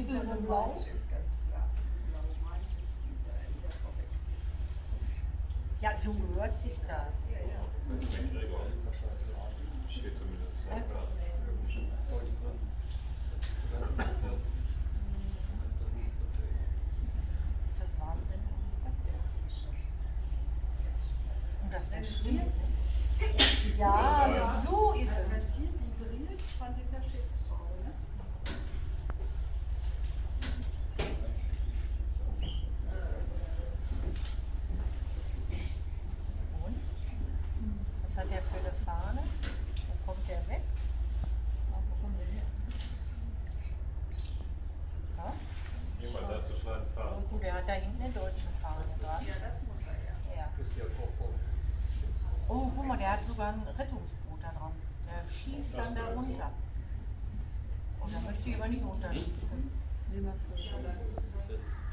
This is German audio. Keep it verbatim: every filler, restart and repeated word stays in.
und blau. Ganz klar. Blau mein Schiff wieder korrekt. Ja, so gehört sich das. Ja, ja. Steht zumindest. Ist das Wahnsinn? Ja, das ist schon. Und dass der schwimmt. Ja, so ist Also es. man sieht, wie berührt von dieser Schiffsfrau. Ne? Und? Was hat der für eine Fahne? Wo kommt der weg? Ach, wo kommen wir her? Ja? Jemand da zu schneiden fahren. Und der hat da hinten eine deutsche Fahne dran. Ja, das muss er ja. Ja. Ist ja auch vom Oh, guck mal, der hat sogar ein Rettungsboot da dran. Der schießt dann da runter. Und da möchte ich aber nicht runterschießen. Wie machst du das?